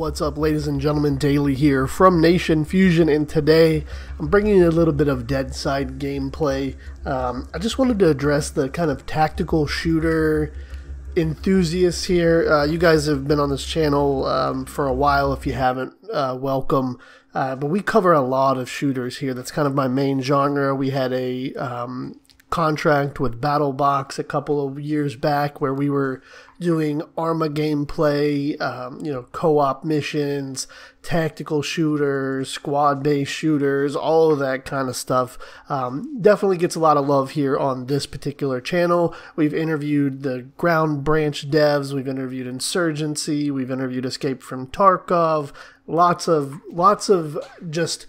What's up, ladies and gentlemen? Daily here from Nation Fusion, and today I'm bringing you a little bit of Deadside gameplay. I just wanted to address the kind of tactical shooter enthusiasts here. You guys have been on this channel for a while. If you haven't, welcome. But we cover a lot of shooters here. That's kind of my main genre. We had a contract with BattleBox a couple of years back where we were doing Arma gameplay, co-op missions, tactical shooters, squad-based shooters, all of that kind of stuff. Definitely gets a lot of love here on this particular channel. We've interviewed the Ground Branch devs, we've interviewed Insurgency, we've interviewed Escape from Tarkov, lots of just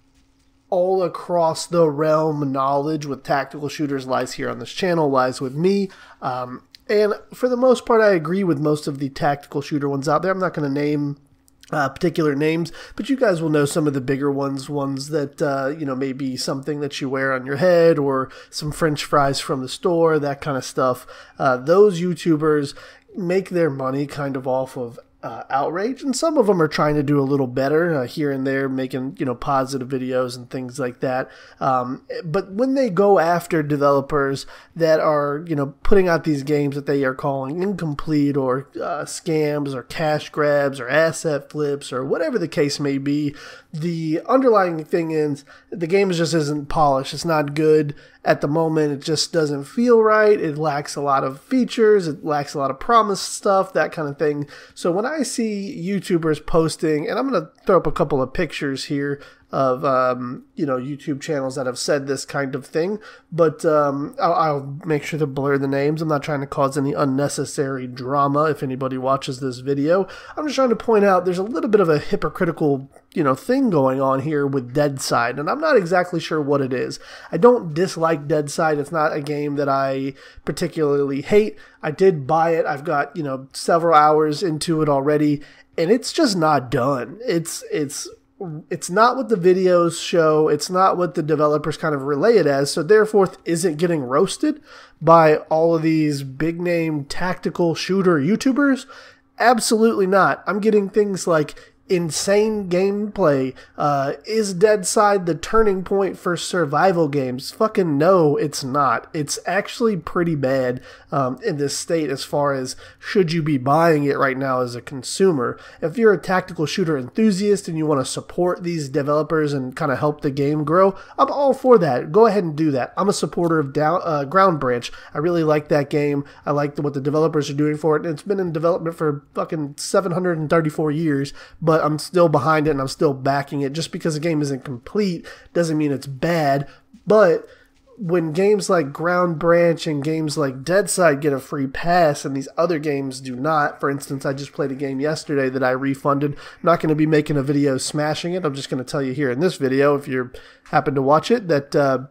all across the realm knowledge with tactical shooters lies here on this channel, lies with me. And for the most part, I agree with most of the tactical shooter ones out there. I'm not going to name particular names, but you guys will know some of the bigger ones that, maybe something that you wear on your head or some French fries from the store, that kind of stuff. Those YouTubers make their money kind of off of outrage, and some of them are trying to do a little better here and there, making positive videos and things like that. But when they go after developers that are putting out these games that they are calling incomplete or scams or cash grabs or asset flips or whatever the case may be, the underlying thing is the game just isn't polished. It's not good at the moment. It just doesn't feel right. It lacks a lot of features. It lacks a lot of promised stuff, that kind of thing. So when I see YouTubers posting, and I'm going to throw up a couple of pictures here of YouTube channels that have said this kind of thing, but I'll make sure to blur the names. I'm not trying to cause any unnecessary drama if anybody watches this video. I'm just trying to point out there's a little bit of a hypocritical thing going on here with Deadside, and I'm not exactly sure what it is. I don't dislike Deadside. It's not a game that I particularly hate. I did buy it. I've got several hours into it already, and it's just not done. It's not what the videos show. It's not what the developers kind of relay it as. So therefore, is it getting roasted by all of these big name tactical shooter YouTubers? Absolutely not. I'm getting things like insane gameplay. Is Deadside the turning point for survival games? Fucking no, it's not. It's actually pretty bad in this state as far as should you be buying it right now as a consumer. If you're a tactical shooter enthusiast and you want to support these developers and kind of help the game grow, I'm all for that. Go ahead and do that. I'm a supporter of Ground Branch. I really like that game. I like what the developers are doing for it. It's been in development for fucking 734 years, but I'm still behind it and I'm still backing it. Just because a game isn't complete doesn't mean it's bad. But when games like Ground Branch and games like Deadside get a free pass and these other games do not, for instance, I just played a game yesterday that I refunded. I'm not going to be making a video smashing it. I'm just going to tell you here in this video, if you happen to watch it, that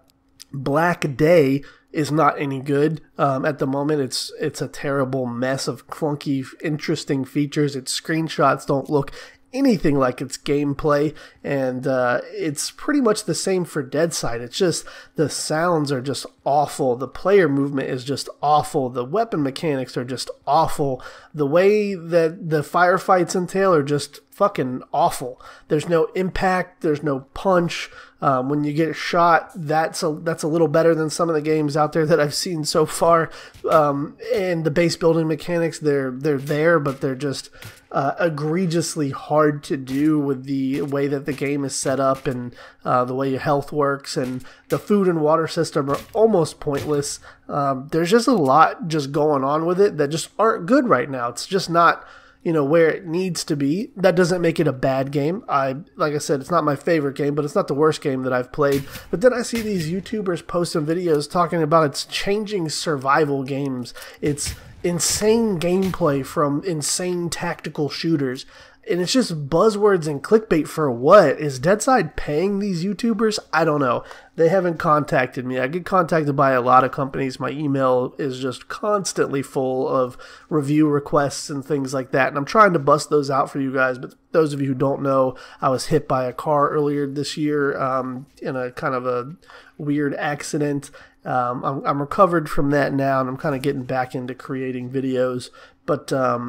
Black Day is not any good at the moment. It's a terrible mess of clunky, interesting features. Its screenshots don't look anything like its gameplay, and it's pretty much the same for Deadside. It's just the sounds are just awful. The player movement is just awful. The weapon mechanics are just awful. The way that the firefights entail are just fucking awful. There's no impact. There's no punch. When you get shot, that's a little better than some of the games out there that I've seen so far. And the base building mechanics, they're there, but they're just egregiously hard to do with the way that the game is set up and the way your health works, and the food and water system are almost pointless. There's just a lot just going on with it that just aren't good right now. It's just not where it needs to be. That doesn't make it a bad game. Like I said, it's not my favorite game, but it's not the worst game that I've played. But then I see these YouTubers posting videos talking about it's changing survival games. It's insane gameplay from insane tactical shooters. And it's just buzzwords and clickbait for what? Is Deadside paying these YouTubers? I don't know. They haven't contacted me. I get contacted by a lot of companies. My email is just constantly full of review requests and things like that. And I'm trying to bust those out for you guys. But those of you who don't know, I was hit by a car earlier this year in a kind of a weird accident. I'm recovered from that now, and I'm kind of getting back into creating videos. But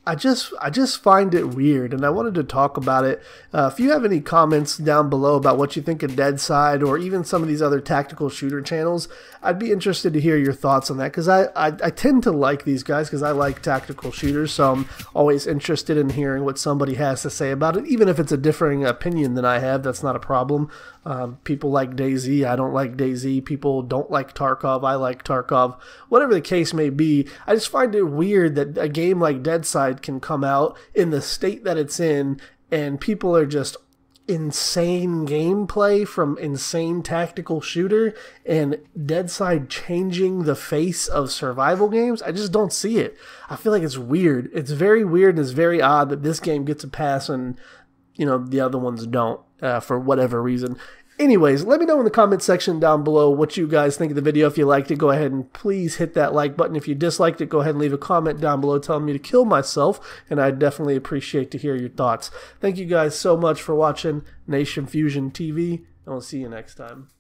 I just find it weird, and I wanted to talk about it. If you have any comments down below about what you think of Deadside or even some of these other tactical shooter channels, I'd be interested to hear your thoughts on that, because I tend to like these guys because I like tactical shooters, so I'm always interested in hearing what somebody has to say about it, even if it's a differing opinion than I have. That's not a problem. People like DayZ, I don't like DayZ. People don't like Tarkov, I like Tarkov. Whatever the case may be, I just find it weird that a game like Deadside can come out in the state that it's in, and people are just insane gameplay from insane tactical shooter, and Deadside changing the face of survival games. I just don't see it. I feel like it's weird. It's very weird, and it's very odd that this game gets a pass and, you know, the other ones don't, for whatever reason. Anyways, let me know in the comment section down below what you guys think of the video. If you liked it, go ahead and please hit that like button. If you disliked it, go ahead and leave a comment down below telling me to kill myself, and I'd definitely appreciate to hear your thoughts. Thank you guys so much for watching Nation Fusion TV, and we'll see you next time.